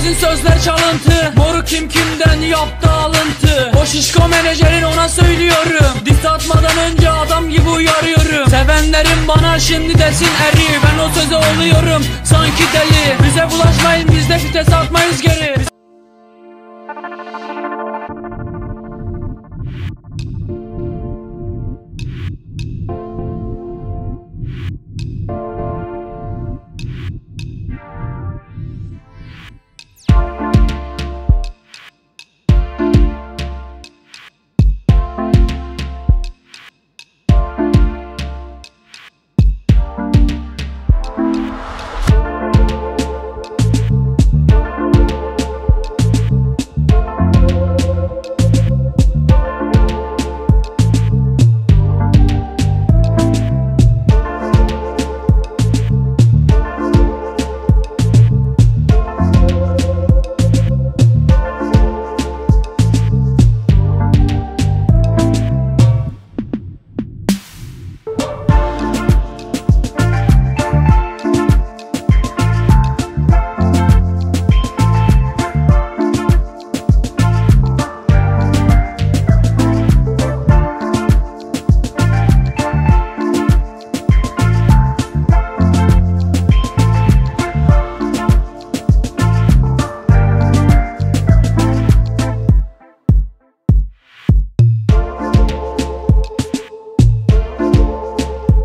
sizin sözler çalıntı. Moru kim kimden yaptı alıntı. O şişko menajerin ona söylüyorum. Diss atmadan önce adam gibi uyarıyorum. Sevenlerim bana şimdi desin eri. Ben o söze oluyorum sanki deli. Bize bulaşmayın, biz de vites atmayız geri.